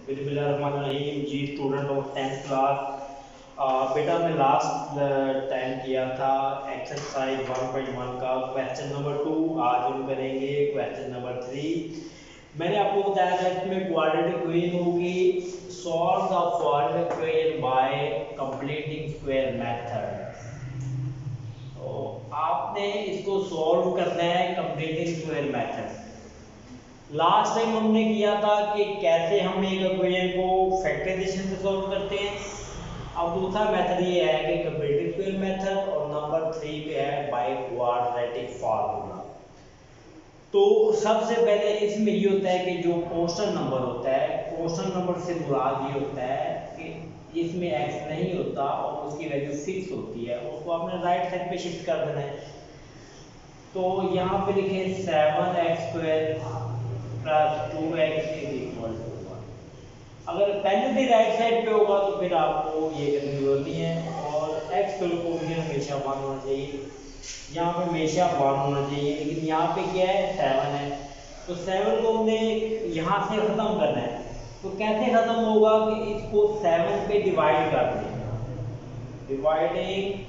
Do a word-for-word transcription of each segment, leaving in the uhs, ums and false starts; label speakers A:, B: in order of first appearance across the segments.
A: बिस्मिल्लाहिर्रहमानिर्रहीम जी student of tenth class. बेटा मैं लास्ट टाइम किया था एक्सरसाइज वन पॉइंट वन का क्वेश्चन नंबर टू। आज हम करेंगे क्वेश्चन नंबर थ्री। मैंने आपको बताया था इसमें क्वाड्रेटिक इक्वेशन होगी। Solve the quadratic equation by completing square method. तो आपने इसको सॉल्व करना है completing square method. Last time हमने किया था कि कैसे हम एक इक्वेशन को फैक्टराइजेशन से सॉल्व करते हैं। अब दूसरा मेथड ये है कि कंप्लीटिंग स्क्वायर मेथड, और नंबर थ्री पे है बाय क्वाड्रेटिक फार्मूला। तो सबसे पहले इसमें ये होता है कि जो कॉन्स्टेंट नंबर होता है, कॉन्स्टेंट नंबर से मुराद ये होता है कि इसमें एक्स नहीं होता और उसकी वैल्यू फिक्स होती है, उसको आपने राइट साइड पे शिफ्ट कर देना है। तो यहाँ पे लिखें seven x square plus two x is equal to one. अगर पहले से राइट साइड पे होगा तो फिर आपको ये करने की जरूरत नहीं है, और एक्स को भी हमेशा वन होना चाहिए। यहाँ पे हमेशा वन होना चाहिए, लेकिन यहाँ पे क्या है, सेवन है। तो सेवन को हमने यहाँ से खत्म करना है। तो कैसे खत्म होगा कि इसको सेवन पे डिवाइड कर दें। Dividing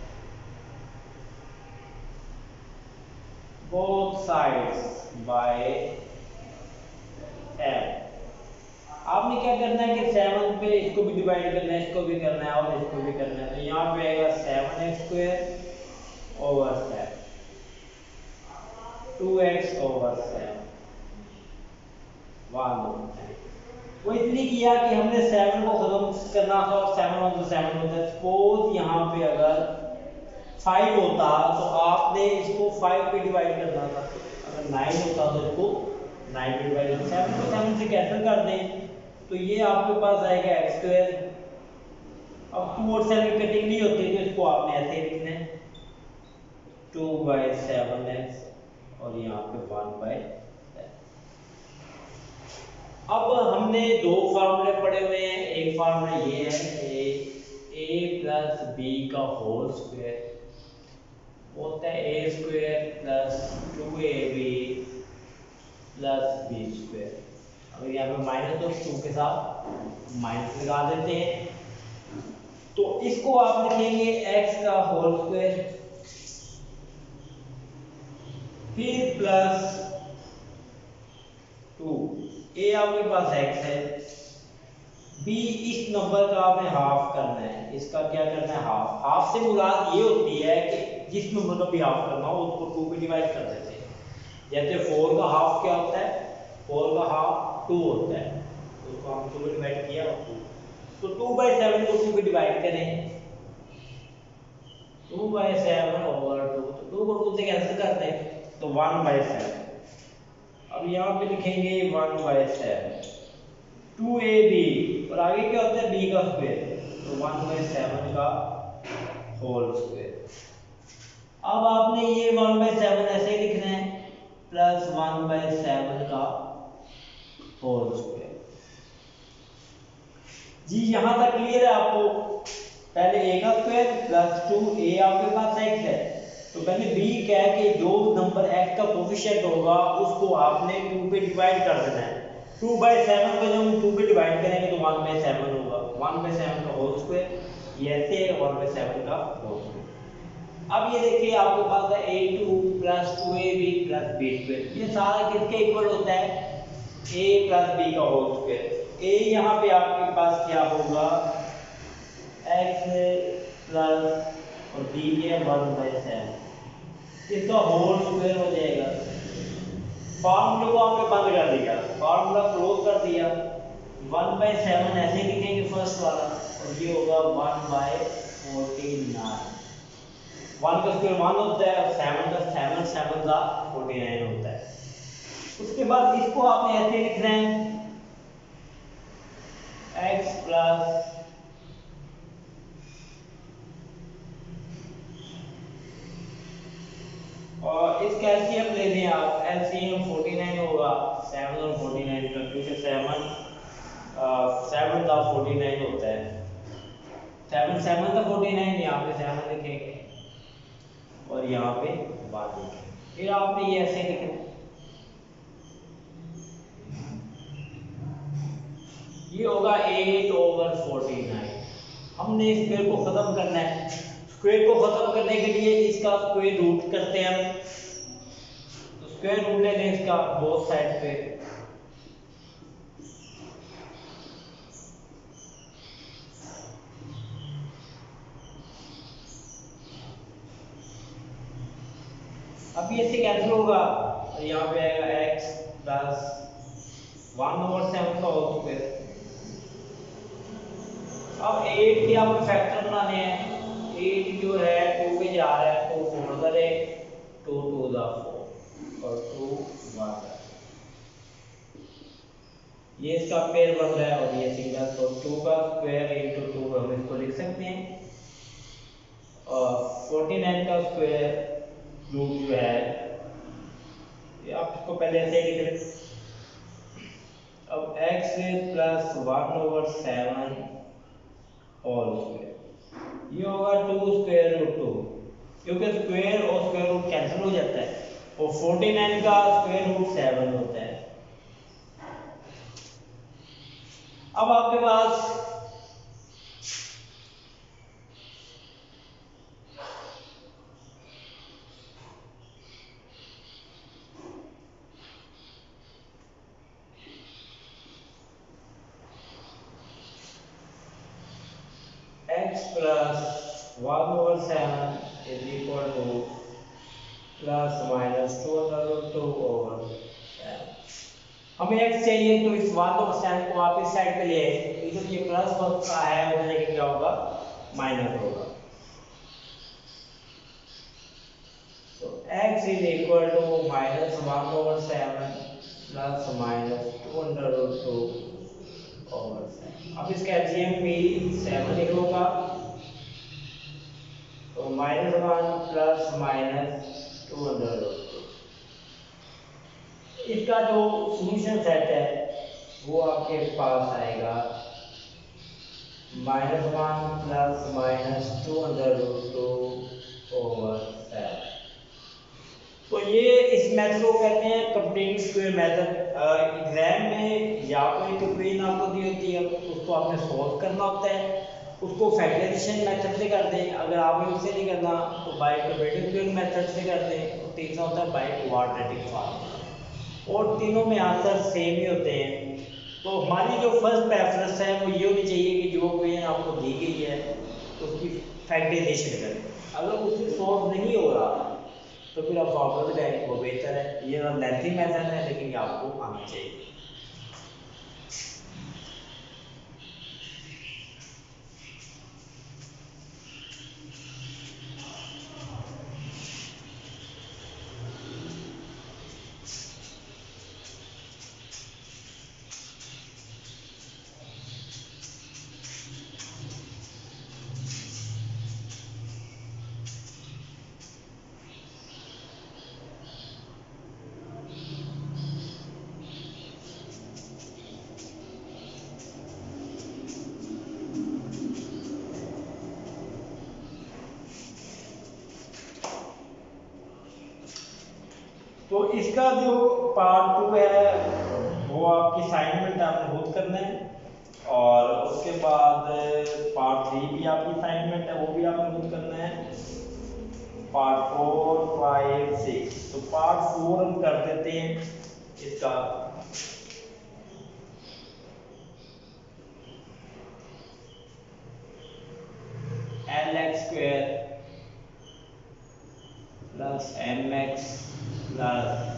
A: both sides by m. आपने क्या करना है कि सेवन पे इसको भी डिवाइड करना है, इसको भी करना है और इसको भी करना है। तो यहाँ पे आएगा seven x square over seven, two x over seven, one होता है। वो इसलिए किया कि हमने सेवन को खत्म करना था, और सेवन वन तो सेवन होता है। सपोज यहाँ पे अगर फाइव होता तो आपने इसको फाइव पे डिवाइड करना था। अगर नाइन होता तो इसको नाइन पे डिवाइड करना। सेवन को सेवन से कैंसिल कर दें तो ये आपके पास आएगा एक्स स्क्वायर। अब टू और सेवन की कटिंग नहीं होती तो इसको आपने ऐसे ही लिखना है, टू बाई सेवन एक्स और यहाँ पे वन बाई। अब हमने दो फार्मूले पढ़े हुए हैं। एक फार्मूला ये है कि ए प्लस बी का होल स्क्वायर होता है a square plus two a b plus b square. अगर यहाँ पे माइनस तो टू के साथ माइनस लगा देते हैं। तो इसको आप लिखेंगे x का होल स्क्वायर, फिर प्लस टू। ए आपके पास x है, b इस नंबर का आपने हाफ करना है। इसका क्या करना है, हाफ। हाफ से मुराद ये होती है कि जिस नंबर का भी हाफ करना हो उसको टू पे डिवाइड कर देते हैं। जैसे फोर का हाफ क्या होता है, फोर का हाफ टू होता है, तो उसको हम टू पे डिवाइड किया और टू। तो टू बाई सेवन को टू पे डिवाइड करें, two by seven over two, तो टू को टू से कैंसिल कर दें तो वन बाई सेवन। अब यहाँ पे लिखेंगे one by seven, two a b, और आगे क्या होता है बी का स्क्वायर, तो वन बाई सेवन का होल स्क्वायर। अब आपने ये वन बाई सेवन ऐसे ही लिखना है, प्लस वन बाई सेवन का होल स्क्वायर। जी यहाँ तक क्लियर है आपको। पहले ए का स्क्वायर प्लस टू, ए आपके पास एक्स है, तो पहले बी क्या है कि जो नंबर एक्स का कोफिशिएंट होगा उसको आपने टू पे डिवाइड कर देना है। टू बाई सेवन को जब हम टू पे डिवाइड करेंगे तो वन बाई सेवन होगा, वन बाई सेवन का होल स्क्वायर, ये ऐसे वन बाई सेवन का होल स्क्वायर। अब ये देखिए आपके पास है a two plus two a b plus b square. ये सारा किसके इक्वल होता है, ए प्लस बी का होल स्क्वायर। ए यहाँ पे आपके पास क्या होगा, एक्स प्लस और बी है वन बाई सेवन, इसका होल स्क्वायर हो जाएगा। फार्मूले को आपने बंद कर दिया, फार्मूला क्लोज कर दिया। वन बाई सेवन ऐसे लिखेंगे फर्स्ट वाला, और ये होगा one by forty nine. One का स्क्वायर वन होता है, और सेवन का सेवन सेवन का फोर्टी नाइन होता है। उसके बाद इसको आपने ऐसे लिखना है, x प्लस और इसका एलसीएम ले लें आप, एलसीएम फोर्टी नाइन होगा सेवन और फोर्टी नाइन का, क्योंकि सेवन सेवन का फोर्टी नाइन होता है। सेवन सेवन का फोर्टी नाइन, यहाँ पे सेवन लिखेंगे और यहाँ पे वन लिखेंगे। फिर आपने ये ऐसे लिखना, एट ओवर फोर्टी नाइन। हमने स्क्वायर को खत्म करना है। स्क्वायर को खत्म करने के लिए इसका स्क्वायर रूट करते हैं हम। तो स्क्वायर रूट ले लें इसका बोथ साइड पे। अब ये से कैंसिल होगा और यहाँ पे आएगा x plus one over seven का होल स्क्वायर। अब एट के आपको फैक्टर बनाने हैं। एट जो है टू पे जा रहा है तो फोर करे, टू टू द फोर और टू वन। ये इसका पेयर बन रहा है और ये सिंगल, तो टू का स्क्वायर इनटू टू हम इसको लिख सकते हैं। और फोर्टी नाइन का स्क्वायर रूट जो है ये आप इसको पहले ऐसे लिख लें। अब x plus one over seven whole square, ये होगा टू स्क्वायर रूट टू, क्योंकि स्क्वायर और स्क्वायर रूट कैंसिल हो जाता है और फोर्टी नाइन का स्क्वायर रूट सेवन होता है। अब आपके पास x plus one over seven is equal to plus minus two under root two over seven. हमें x चाहिए तो इस वन ओवर सेवन को आप इस साइड पे ले आए, इधर ये प्लस का है उधर लेके क्या होगा माइनस होगा। तो x is equal to minus one over seven plus minus two under root two over seven. अब इसका एलसीएम भी सेवन लिख लूंगा, तो minus one plus minus two under root two. इसका जो सॉल्यूशन सेट है वो आपके पास आएगा minus one plus minus two under root two over seven. तो ये इस मेथड को कहते हैं कंप्लीट स्क्वायर मेथड। एग्जाम में या कोई इक्वेशन आपको दी होती है उसको आपने सॉल्व करना होता है, उसको फैक्टराइजेशन मेथड से कर दें। अगर आपने उससे नहीं करना तो बाय क्वाड्रेटिक स्क्वायर मेथड से कर दें। और तीसरा होता है बाय क्वाड्रेटिक फार्मूला, और तीनों में आंसर सेम ही होते हैं। तो हमारी जो फर्स्ट प्रेफरेंस है वो ये होनी चाहिए कि जो इक्वेशन आपको दी गई है उसकी फैक्टराइजेशन करें। अगर उससे सॉल्व नहीं हो रहा तो फिर आप फार्मूला लगाएं, वो बेहतर है। ये लेंथी मेथड है लेकिन ये आपको आना चाहिए। तो इसका जो पार्ट टू है वो आपकी असाइनमेंट आपने खुद करना है, और उसके बाद पार्ट थ्री भी आपकी असाइनमेंट है वो भी आपने खुद करना है। पार्ट फोर फाइव सिक्स, तो पार्ट फोर हम कर देते हैं इसका। L x square plus m x plus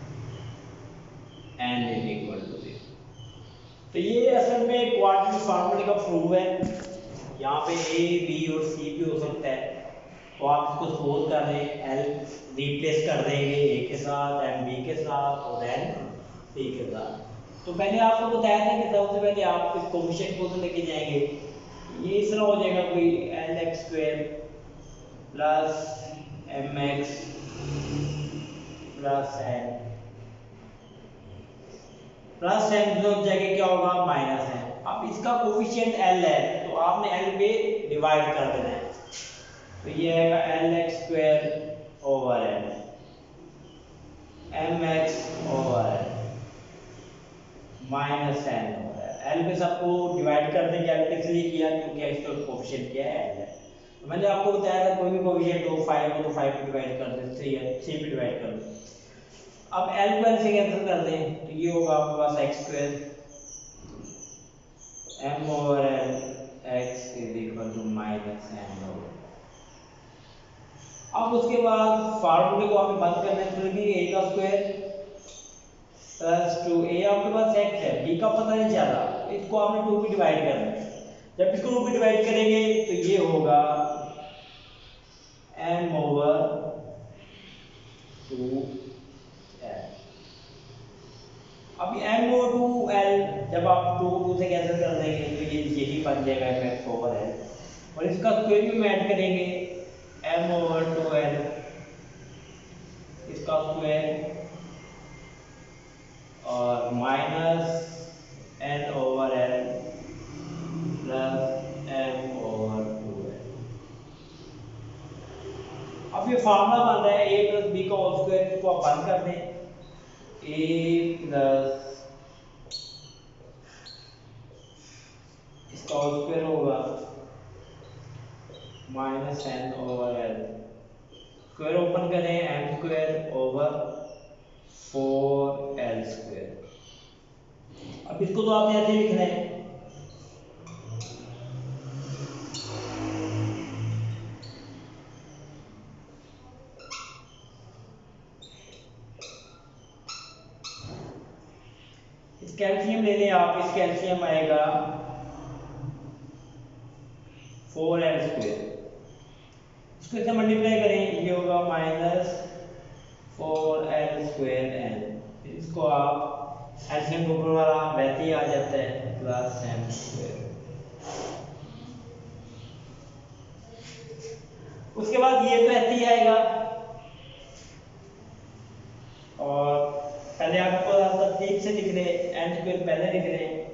A: n is equal to zero. तो ये असल में क्वाड्रेटिक फार्मूले का प्रूफ है। यहाँ पे ए बी और सी भी हो सकता है, तो आप इसको सपोज कर रहे हैं एल रिप्लेस कर देंगे ए के साथ, एम बी के साथ और एन सी के साथ। तो मैंने आपको बताया था कि सबसे पहले आप इस कोफिशिएंट को तो लेके जाएंगे, ये इस तरह हो जाएगा कोई l x square plus m x plus n, plus n जो जगह क्या होगा माइनस एन। अब इसका कोफिशिएंट एल है तो आपने एल पे डिवाइड कर देना है, तो ये आएगा l x square over n m x over n minus n over l पे सबको डिवाइड कर देंगे। एल पे इसलिए किया क्योंकि इसका कोफिशिएंट क्या है, एल है। तो मैंने आपको बताया था कोई भी कोफिशिएंट हो फाइव हो तो फाइव पे डिवाइड कर दें, थ्री है थ्री पे डिवाइड कर दें। अब एल को एल से कैंसिल कर दें तो ये होगा आपके पास x square m over l x is equal to minus m over. अब उसके बाद फार्मूले को हमें बंद करना है, तो लिखेंगे ए का स्क्वायर प्लस टू। ए आपके पास एक्स है, बी का पता नहीं चल रहा, इसको आपने टू भी डिवाइड करना है। जब इसको टू भी डिवाइड करेंगे तो ये होगा एम ओवर टू एल। अब एम ओवर टू एल जब आप टू टू से कैंसिल कर देंगे तो ये यही बन जाएगा एम एक्स ओवर एल, और इसका स्क्वायर भी हम ऐड करेंगे एम ओवर टू एल, इसका स्क्वायर और minus n over l plus m over two l. अब ये फार्मूला बन रहा है ए प्लस बी का होल स्क्वायर, इसको आप बंद कर दें। ए प्लस इसका होल स्क्वायर होगा minus n over l, square open करें m square over four l square. अब इसको तो आपने ऐसे लिखना है, इस कैल्शियम ले लें आप, इस कैल्शियम आएगा फोर एल स्क्वायर, इसको इसे मल्टीप्लाई करें ये होगा minus four l square n, इसको आप एल्शियम ऊपर वाला वैसे ही आ जाता है प्लस एम स्क्वायर। उसके बाद ये तो ऐसे ही आएगा, और पहले आपको तरतीब से लिख रहे एन स्क्वायर पहले लिख रहे हैं,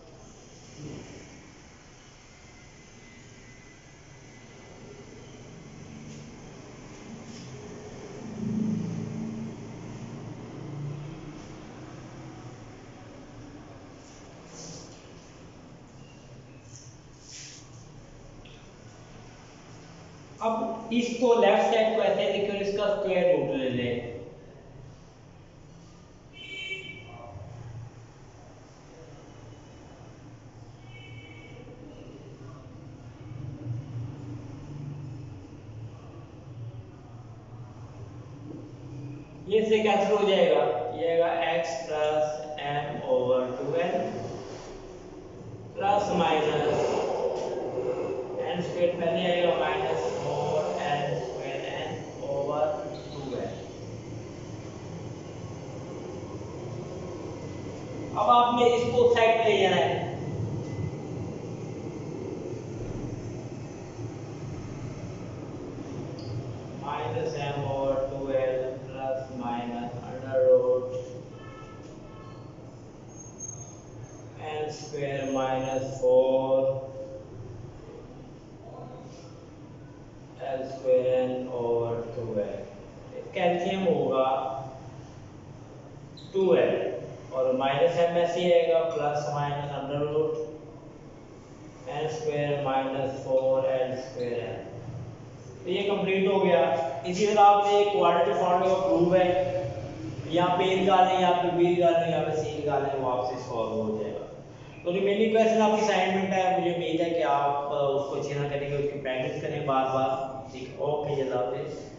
A: अब इसको लेफ्ट साइड को ऐसे लिखे और इसका स्क्वायर रूट ले लें। ये से कैंसिल हो जाएगा, ये आएगा x plus m over two l plus minus n square पहले आएगा minus four l square n over two l. अब आपने इसको साइड पे ले जाना है, minus m over two l plus minus under root n square minus four l square n over two l. LCM होगा टू एल और minus m ऐसे ही आएगा plus minus under root n square minus four l square N. तो ये complete हो गया। इसी तरह आपने क्वाड्रेटिक फॉर्मूला का प्रूव है, यहाँ पे ए निकालें, यहाँ पे बी निकालें, यहाँ पे सी निकालें, वो आपसे सॉल्व हो जाएगा। तो रिमेनिंग क्वेश्चन आपकी असाइनमेंट है, मुझे उम्मीद है कि आप उसको अच्छी तरह करेंगे, उसकी प्रैक्टिस करें बार बार। ठीक, ओके, अल्लाह हाफिज़।